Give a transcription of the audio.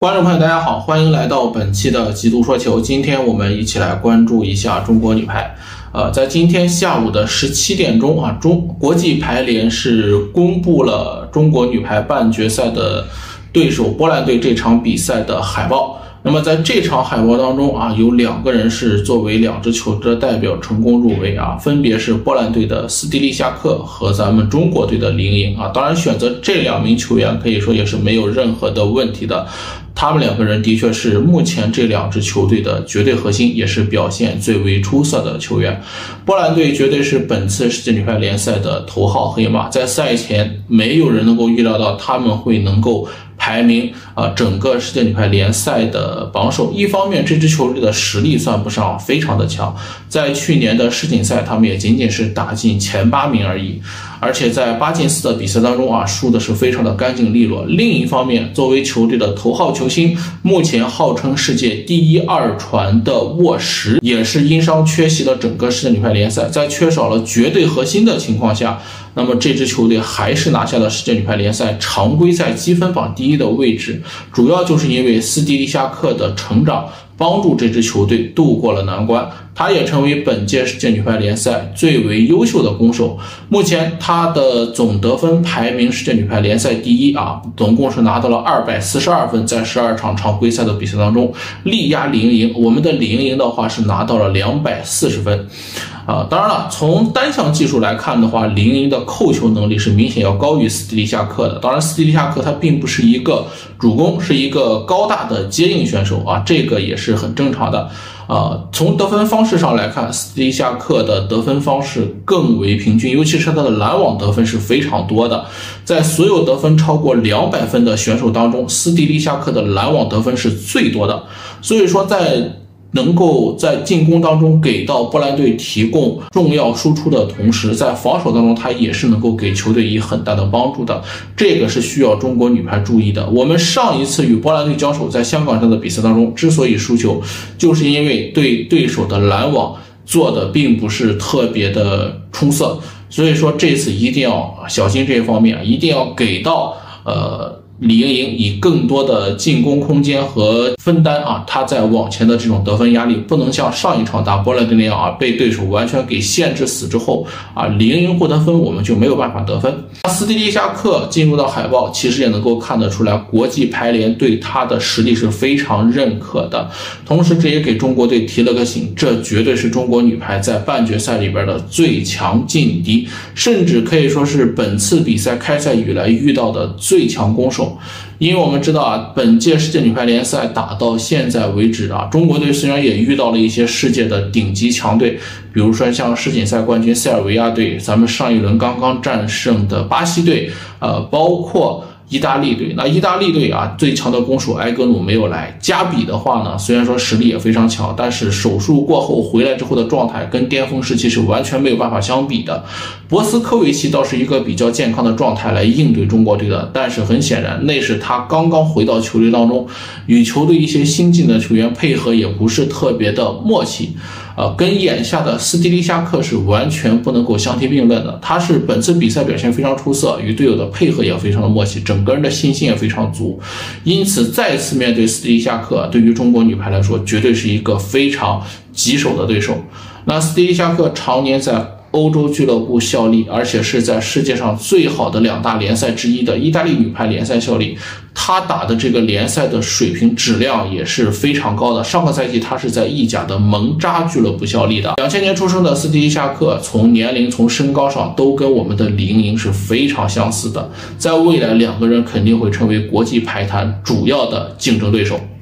观众朋友大家好，欢迎来到本期的极度说球。今天我们一起来关注一下中国女排。在今天下午的17点钟啊，国际排联是公布了中国女排半决赛的对手波兰队这场比赛的海报。那么在这场海报当中啊，有2个人是作为2支球队的代表成功入围啊，分别是波兰队的斯蒂利夏克和咱们中国队的林颖啊。当然选择这2名球员可以说也是没有任何的问题的，他们2个人的确是目前这2支球队的绝对核心，也是表现最为出色的球员。波兰队绝对是本次世界女排联赛的头号黑马，在赛前没有人能够预料到他们会能够排名整个世界女排联赛的榜首。一方面这支球队的实力算不上非常的强，在去年的世锦赛他们也仅仅是打进前8名而已，而且在8进4的比赛当中啊，输的是非常的干净利落。另一方面，作为球队的头号球星，目前号称世界第1、2传的沃什也是因伤缺席了整个世界女排联赛，在缺少了绝对核心的情况下，那么这支球队还是拿下了世界女排联赛常规赛积分榜第1的位置，主要就是因为斯蒂利夏克的成长帮助这支球队渡过了难关，他也成为本届世界女排联赛最为优秀的攻手。目前他的总得分排名世界女排联赛第1啊，总共是拿到了242分，在12场常规赛的比赛当中力压李盈莹。我们的李盈莹的话是拿到了240分。当然了，从单项技术来看的话，李盈莹的扣球能力是明显要高于斯蒂利夏克的。当然，斯蒂利夏克他并不是一个主攻，是一个高大的接应选手啊，这个也是很正常的。从得分方式上来看，斯蒂利夏克的得分方式更为平均，尤其是他的拦网得分是非常多的。在所有得分超过200分的选手当中，斯蒂利夏克的拦网得分是最多的。所以说能够在进攻当中给到波兰队提供重要输出的同时，在防守当中他也是能够给球队以很大的帮助的，这个是需要中国女排注意的。我们上一次与波兰队交手，在香港站的比赛当中之所以输球，就是因为对手的拦网做的并不是特别的出色，所以说这次一定要小心这一方面，一定要给到李盈莹以更多的进攻空间和分担啊，他在往前的这种得分压力不能像上一场打波兰队那样啊，被对手完全给限制死之后啊，李盈莹获得分我们就没有办法得分。斯蒂利夏克进入到海报，其实也能够看得出来国际排联对他的实力是非常认可的，同时这也给中国队提了个醒，这绝对是中国女排在半决赛里边的最强劲敌，甚至可以说是本次比赛开赛以来遇到的最强攻手。因为我们知道啊，本届世界女排联赛打到现在为止啊，中国队虽然也遇到了一些世界的顶级强队，比如说像世锦赛冠军塞尔维亚队，咱们上一轮刚刚战胜的巴西队，包括意大利队。那意大利队啊，最强的攻手埃格努没有来。加比的话呢，虽然说实力也非常强，但是手术过后回来之后的状态跟巅峰时期是完全没有办法相比的。博斯科维奇倒是一个比较健康的状态来应对中国队的，但是很显然那是他刚刚回到球队当中，与球队一些新进的球员配合也不是特别的默契。跟眼下的斯蒂利夏克是完全不能够相提并论的。他是本次比赛表现非常出色，与队友的配合也非常的默契，整个人的信心也非常足。因此再次面对斯蒂利夏克，对于中国女排来说绝对是一个非常棘手的对手。那斯蒂利夏克常年在欧洲俱乐部效力，而且是在世界上最好的2大联赛之一的意大利女排联赛效力，他打的这个联赛的水平质量也是非常高的。上个赛季他是在意甲的蒙扎俱乐部效力的。2000年出生的斯蒂利夏克，从年龄从身高上都跟我们的李盈莹是非常相似的，在未来2个人肯定会成为国际排坛主要的竞争对手。